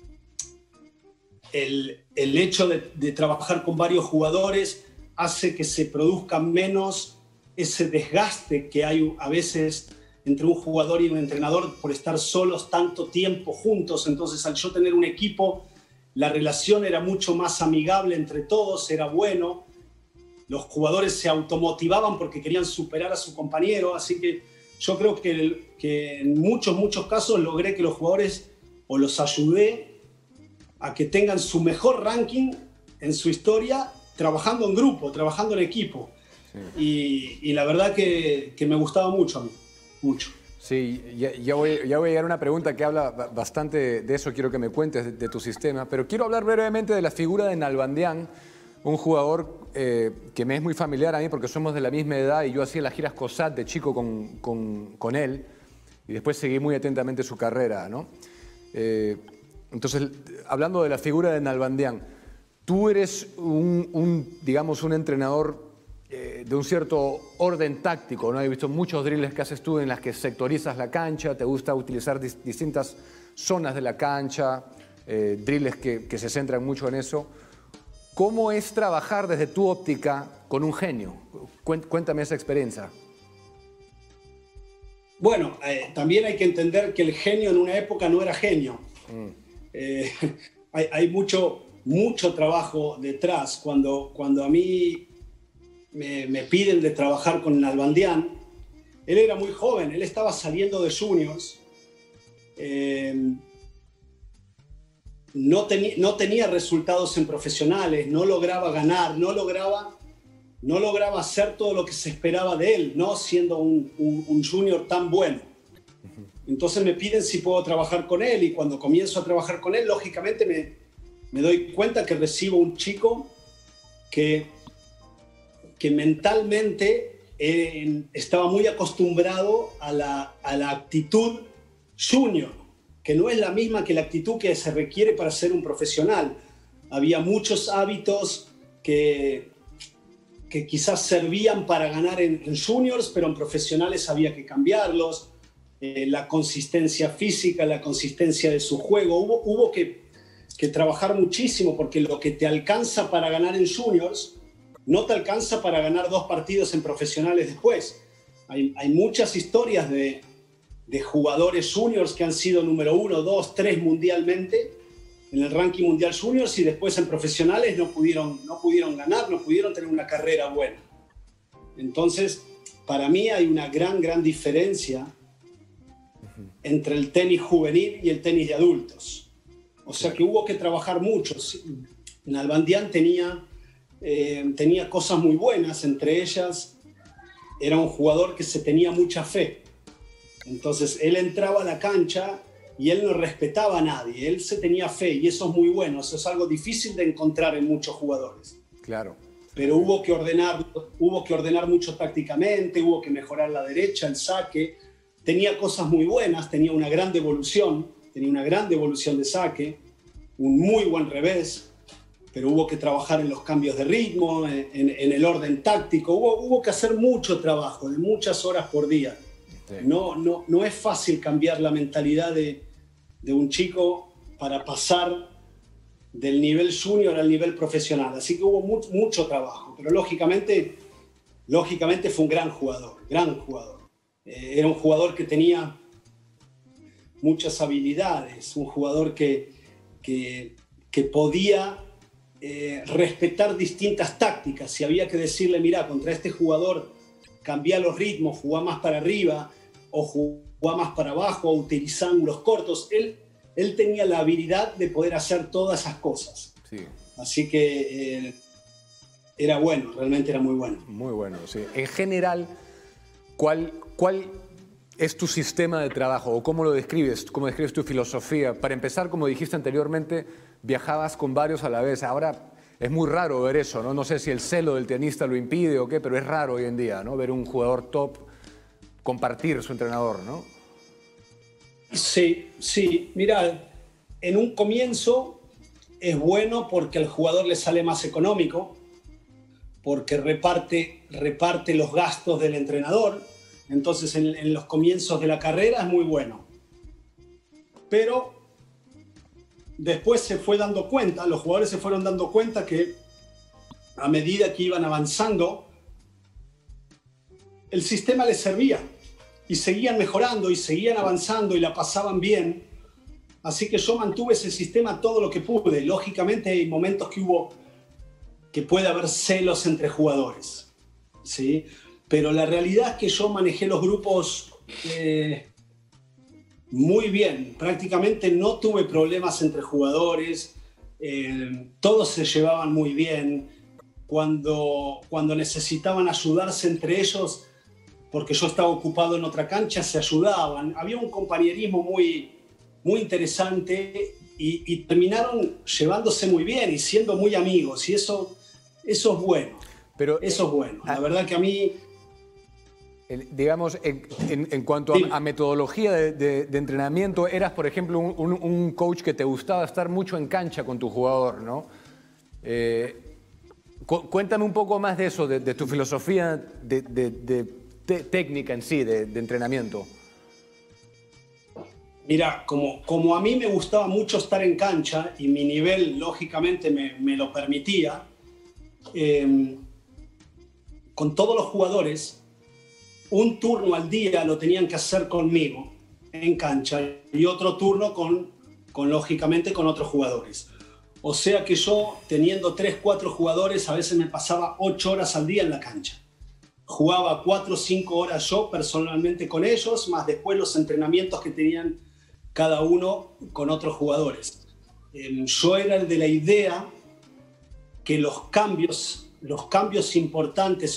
Speaker 2: hecho de trabajar con varios jugadores hace que se produzca menos ese desgaste que hay a veces entre un jugador y un entrenador por estar solos tanto tiempo juntos. Entonces, al yo tener un equipo, la relación era mucho más amigable entre todos, era bueno. Los jugadores se automotivaban porque querían superar a su compañero, así que yo creo que en muchos casos logré que los jugadores, o los ayudé a que tengan su mejor ranking en su historia trabajando en grupo, trabajando en equipo. Sí. Y la verdad que me gustaba mucho a mí, mucho.
Speaker 1: Sí, ya voy a llegar a una pregunta que habla bastante de eso, quiero que me cuentes de tu sistema, pero quiero hablar brevemente de la figura de Nalbandián, un jugador que me es muy familiar a mí porque somos de la misma edad y yo hacía las giras COSAT de chico con él y después seguí muy atentamente su carrera, ¿no? Entonces, hablando de la figura de Nalbandián, tú eres digamos, un entrenador de un cierto orden táctico, ¿no? He visto muchos drills que haces tú en las que sectorizas la cancha, te gusta utilizar distintas zonas de la cancha, drills que se centran mucho en eso. ¿Cómo es trabajar desde tu óptica con un genio? Cuéntame esa experiencia. Bueno,
Speaker 2: también hay que entender que el genio en una época no era genio. Hay mucho trabajo detrás. Cuando a mí me piden de trabajar con Nalbandián, él era muy joven, él estaba saliendo de juniors. No tenía resultados en profesionales, no lograba ganar, no lograba hacer todo lo que se esperaba de él, no siendo un junior tan bueno. Entonces me piden si puedo trabajar con él y cuando comienzo a trabajar con él, lógicamente me doy cuenta que recibo un chico que mentalmente estaba muy acostumbrado a la actitud junior, que no es la misma que la actitud que se requiere para ser un profesional. Había muchos hábitos que que quizás servían para ganar en juniors, pero en profesionales había que cambiarlos. La consistencia física, la consistencia de su juego. Hubo que trabajar muchísimo, porque lo que te alcanza para ganar en juniors no te alcanza para ganar 2 partidos en profesionales después. Hay muchas historias de jugadores juniors que han sido número 1, 2, 3 mundialmente en el ranking mundial juniors, y después en profesionales no pudieron ganar, no pudieron tener una carrera buena. Entonces, para mí hay una gran diferencia entre el tenis juvenil y el tenis de adultos. O sea que hubo que trabajar mucho. Nalbandián tenía cosas muy buenas, entre ellas era un jugador que se tenía mucha fe. Entonces él entraba a la cancha y él no respetaba a nadie, él se tenía fe, y eso es muy bueno, eso es algo difícil de encontrar en muchos jugadores.
Speaker 1: Claro.
Speaker 2: Pero hubo que ordenar mucho tácticamente, hubo que mejorar la derecha, el saque. Tenía cosas muy buenas, tenía una gran devolución de saque, un muy buen revés, pero hubo que trabajar en los cambios de ritmo, en el orden táctico. Hubo que hacer mucho trabajo, de muchas horas por día. Sí. No es fácil cambiar la mentalidad de un chico para pasar del nivel junior al nivel profesional. Así que hubo mucho trabajo, pero lógicamente fue un gran jugador. Era un jugador que tenía muchas habilidades, un jugador que podía respetar distintas tácticas. Si había que decirle, mira, contra este jugador cambia los ritmos, jugá más para arriba o jugá más para abajo, o utiliza ángulos cortos, él tenía la habilidad de poder hacer todas esas cosas. Sí. Así que era bueno, realmente era muy bueno.
Speaker 1: Muy bueno, sí. En general, ¿cuál es tu sistema de trabajo o cómo lo describes? ¿Cómo describes tu filosofía? Para empezar, como dijiste anteriormente, viajabas con varios a la vez. Ahora es muy raro ver eso, ¿no? No sé si el celo del tenista lo impide o qué, pero es raro hoy en día, ¿no? Ver un jugador top compartir su entrenador, ¿no?
Speaker 2: Sí. Mira, en un comienzo es bueno porque al jugador le sale más económico, porque reparte los gastos del entrenador. Entonces, en los comienzos de la carrera es muy bueno. Pero después se fue dando cuenta, los jugadores se fueron dando cuenta que a medida que iban avanzando, el sistema les servía y seguían mejorando y seguían avanzando y la pasaban bien. Así que yo mantuve ese sistema todo lo que pude. Lógicamente hay momentos que puede haber celos entre jugadores, ¿sí? Pero la realidad es que yo manejé los grupos muy bien. Prácticamente no tuve problemas entre jugadores. Todos se llevaban muy bien. Cuando necesitaban ayudarse entre ellos, porque yo estaba ocupado en otra cancha, se ayudaban. Había un compañerismo muy interesante y terminaron llevándose muy bien y siendo muy amigos. Y eso es bueno.
Speaker 1: Pero,
Speaker 2: eso es bueno. La verdad que a mí...
Speaker 1: Digamos, en cuanto a metodología de entrenamiento, eras, por ejemplo, un coach que te gustaba estar mucho en cancha con tu jugador, ¿no? Cuéntame un poco más de eso, de tu filosofía de técnica en sí, de entrenamiento.
Speaker 2: Mira, como a mí me gustaba mucho estar en cancha y mi nivel, lógicamente, me lo permitía, con todos los jugadores, un turno al día lo tenían que hacer conmigo en cancha y otro turno lógicamente con otros jugadores. O sea que yo, teniendo 3, 4 jugadores, a veces me pasaba 8 horas al día en la cancha. Jugaba 4 o 5 horas yo personalmente con ellos, más después los entrenamientos que tenían cada uno con otros jugadores. Yo era el de la idea que los cambios importantes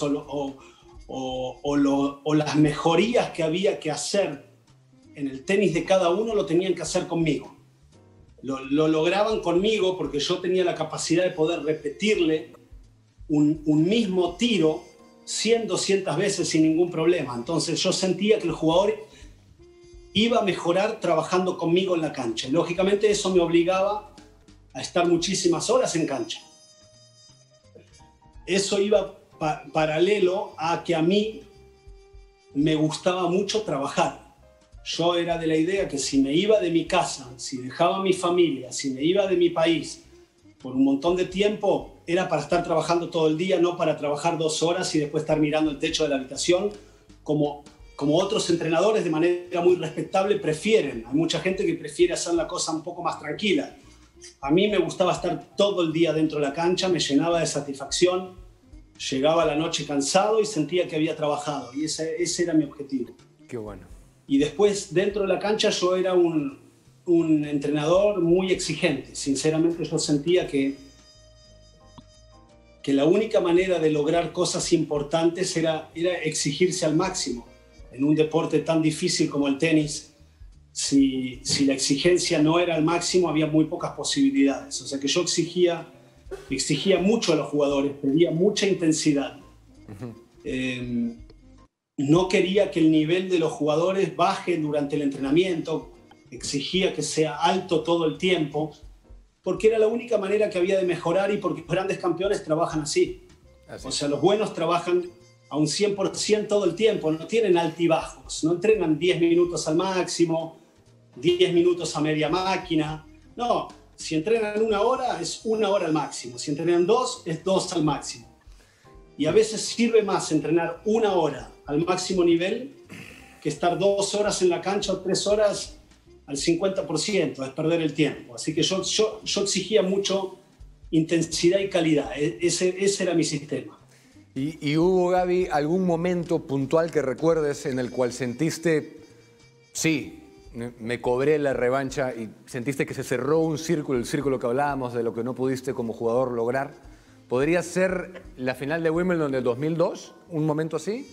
Speaker 2: o las mejorías que había que hacer en el tenis de cada uno lo tenían que hacer conmigo. Lo lograban conmigo porque yo tenía la capacidad de poder repetirle un mismo tiro 100, 200 veces sin ningún problema. Entonces yo sentía que el jugador iba a mejorar trabajando conmigo en la cancha. Lógicamente eso me obligaba a estar muchísimas horas en cancha. Eso iba paralelo a que a mí me gustaba mucho trabajar. Yo era de la idea que si me iba de mi casa, si dejaba a mi familia, si me iba de mi país por un montón de tiempo, era para estar trabajando todo el día, no para trabajar 2 horas y después estar mirando el techo de la habitación, como otros entrenadores de manera muy respetable prefieren. Hay mucha gente que prefiere hacer la cosa un poco más tranquila. A mí me gustaba estar todo el día dentro de la cancha, me llenaba de satisfacción, llegaba a la noche cansado y sentía que había trabajado, y ese era mi objetivo.
Speaker 1: Qué bueno.
Speaker 2: Y después, dentro de la cancha, yo era un entrenador muy exigente. Sinceramente, yo sentía que la única manera de lograr cosas importantes era exigirse al máximo. En un deporte tan difícil como el tenis, si la exigencia no era al máximo, había muy pocas posibilidades. O sea que yo exigía mucho a los jugadores, pedía mucha intensidad. No quería que el nivel de los jugadores baje durante el entrenamiento, exigía que sea alto todo el tiempo, porque era la única manera que había de mejorar y porque los grandes campeones trabajan así. O sea, los buenos trabajan a un 100% todo el tiempo, no tienen altibajos, no entrenan 10 minutos al máximo, 10 minutos a media máquina. No, si entrenan 1 hora, es 1 hora al máximo. Si entrenan 2, es 2 al máximo. Y a veces sirve más entrenar 1 hora al máximo nivel que estar 2 horas en la cancha o 3 horas al 50%, es perder el tiempo. Así que yo exigía mucho intensidad y calidad. Ese era mi sistema.
Speaker 1: ¿Y hubo, Gaby, algún momento puntual que recuerdes en el cual sentiste, sí, me cobré la revancha, y sentiste que se cerró un círculo, el círculo que hablábamos de lo que no pudiste como jugador lograr? ¿Podría ser la final de Wimbledon del 2002? ¿Un momento así?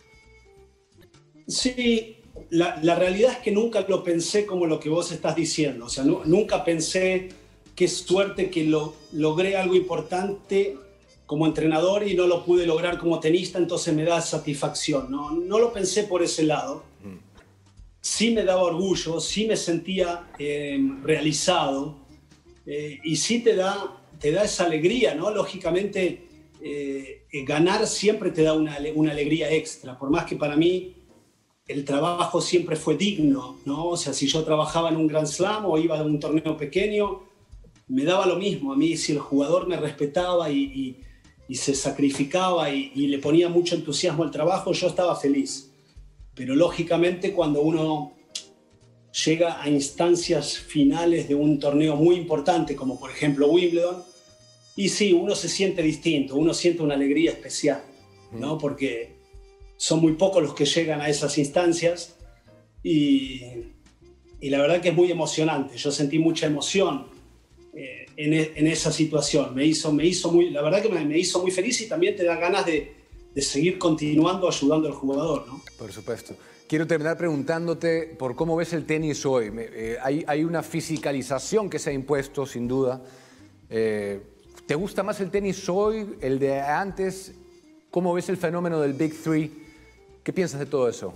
Speaker 2: Sí, la realidad es que nunca lo pensé como lo que vos estás diciendo. O sea, nunca pensé qué suerte que logré algo importante como entrenador y no lo pude lograr como tenista, entonces me da satisfacción. No lo pensé por ese lado. Sí me daba orgullo, sí me sentía realizado, y sí te da esa alegría, ¿no? Lógicamente, ganar siempre te da una alegría extra, por más que para mí el trabajo siempre fue digno, ¿no? O sea, si yo trabajaba en un Grand Slam o iba a un torneo pequeño, me daba lo mismo. A mí, si el jugador me respetaba y se sacrificaba y le ponía mucho entusiasmo al trabajo, yo estaba feliz. Pero lógicamente, cuando uno llega a instancias finales de un torneo muy importante, como por ejemplo Wimbledon, y sí, uno se siente distinto, uno siente una alegría especial, ¿no? Porque son muy pocos los que llegan a esas instancias y la verdad que es muy emocionante. Yo sentí mucha emoción en esa situación. La verdad que me hizo muy feliz y también te da ganas de seguir continuando ayudando al jugador, ¿no?
Speaker 1: Por supuesto. Quiero terminar preguntándote por cómo ves el tenis hoy. Hay una fisicalización que se ha impuesto, sin duda. ¿Te gusta más el tenis hoy, el de antes? ¿Cómo ves el fenómeno del Big Three? ¿Qué piensas de todo eso?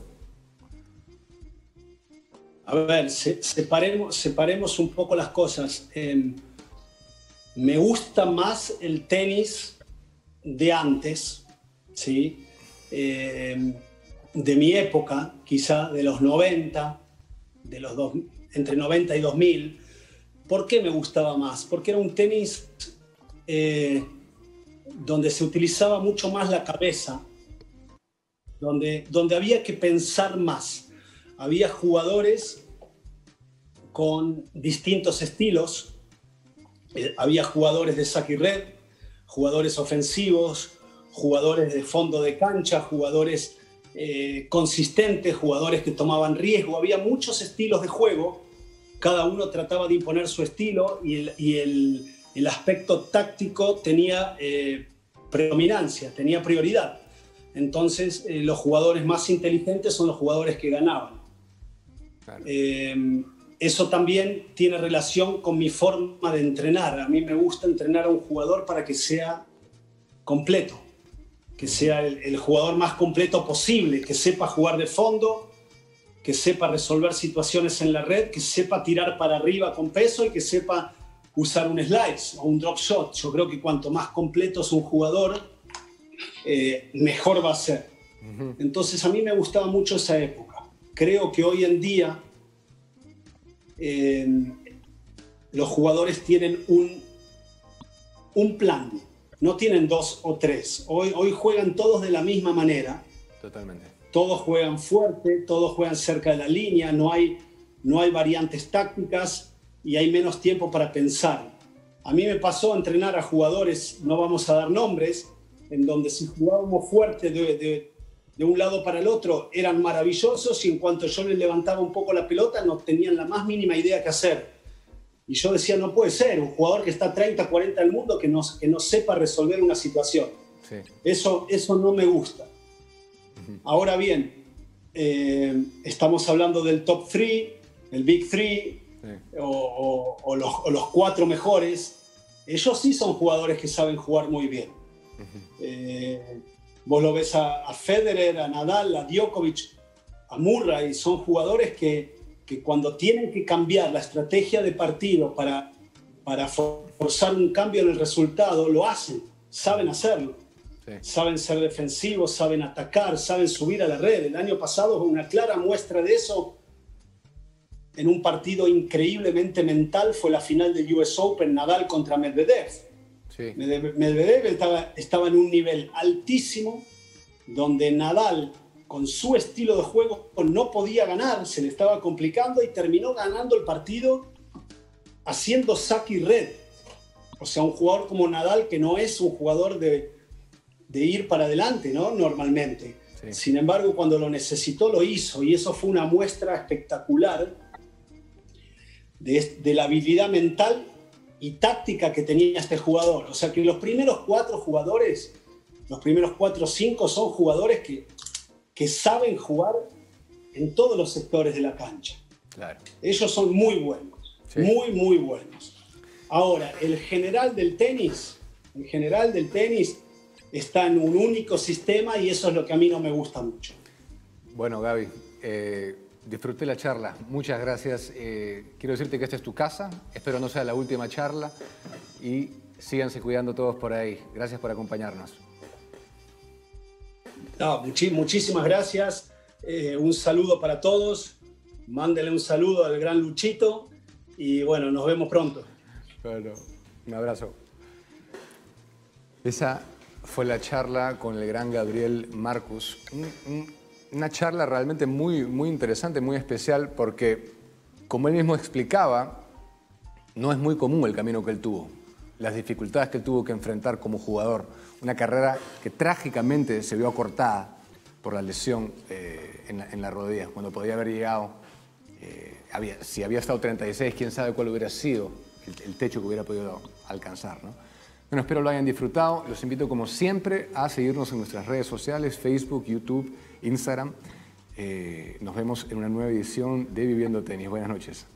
Speaker 2: A ver, separemos un poco las cosas. Me gusta más el tenis de antes, ¿sí? De mi época, quizá de los 90, entre 90 y 2000. ¿Por qué me gustaba más? Porque era un tenis donde se utilizaba mucho más la cabeza, donde había que pensar más. Había jugadores con distintos estilos, había jugadores de saque y red, jugadores ofensivos, jugadores de fondo de cancha, jugadores consistentes, jugadores que tomaban riesgo. Había muchos estilos de juego, cada uno trataba de imponer su estilo y el aspecto táctico tenía predominancia, tenía prioridad. Entonces, los jugadores más inteligentes son los jugadores que ganaban. Claro. Eso también tiene relación con mi forma de entrenar. A mí me gusta entrenar a un jugador para que sea completo, que sea el jugador más completo posible, que sepa jugar de fondo, que sepa resolver situaciones en la red, que sepa tirar para arriba con peso y que sepa usar un slice o un drop shot. Yo creo que cuanto más completo es un jugador, mejor va a ser. Entonces a mí me gustaba mucho esa época. Creo que hoy en día los jugadores tienen un plan, no tienen 2 o 3. Hoy juegan todos de la misma manera.
Speaker 1: Totalmente.
Speaker 2: Todos juegan fuerte, todos juegan cerca de la línea, no hay variantes tácticas y hay menos tiempo para pensar. A mí me pasó entrenar a jugadores, no vamos a dar nombres, en donde si jugábamos fuerte de un lado para el otro eran maravillosos y en cuanto yo les levantaba un poco la pelota no tenían la más mínima idea qué hacer. Y yo decía, no puede ser, un jugador que está 30, 40 del mundo que no sepa resolver una situación. Sí. Eso no me gusta. Ahora bien, estamos hablando del top 3, el Big 3, sí, o los 4 mejores. Ellos sí son jugadores que saben jugar muy bien. Vos lo ves a Federer, a Nadal, a Djokovic, a Murray, son jugadores que cuando tienen que cambiar la estrategia de partido para forzar un cambio en el resultado, lo hacen, saben hacerlo. Sí. Saben ser defensivos, saben atacar, saben subir a la red. El año pasado fue una clara muestra de eso. En un partido increíblemente mental fue la final de US Open, Nadal contra Medvedev. Sí. Medvedev estaba en un nivel altísimo, donde Nadal, con su estilo de juego, no podía ganar, se le estaba complicando y terminó ganando el partido haciendo saque y red. O sea, un jugador como Nadal, que no es un jugador de ir para adelante, ¿no? Normalmente. Sí. Sin embargo, cuando lo necesitó, lo hizo. Y eso fue una muestra espectacular de la habilidad mental y táctica que tenía este jugador. O sea, que los primeros 4 jugadores, los primeros 4 o 5 son jugadores que saben jugar en todos los sectores de la cancha. Claro. Ellos son muy buenos. Sí. Muy, muy buenos. Ahora, el general del tenis está en un único sistema y eso es lo que a mí no me gusta mucho.
Speaker 1: Bueno, Gaby, disfruté la charla. Muchas gracias. Quiero decirte que esta es tu casa. Espero no sea la última charla y síganse cuidando todos por ahí. Gracias por acompañarnos.
Speaker 2: No, muchísimas gracias. Un saludo para todos. Mándele un saludo al gran Luchito y bueno, nos vemos pronto.
Speaker 1: Bueno, un abrazo. Esa fue la charla con el gran Gabriel Marcus. Una charla realmente muy, muy interesante, muy especial, porque, como él mismo explicaba, no es muy común el camino que él tuvo, las dificultades que él tuvo que enfrentar como jugador, una carrera que trágicamente se vio acortada por la lesión en la rodilla, cuando podía haber llegado, si había estado 36, quién sabe cuál hubiera sido el techo que hubiera podido alcanzar, ¿no? Bueno, espero lo hayan disfrutado. Los invito, como siempre, a seguirnos en nuestras redes sociales, Facebook, YouTube, Instagram. Nos vemos en una nueva edición de Viviendo Tenis. Buenas noches.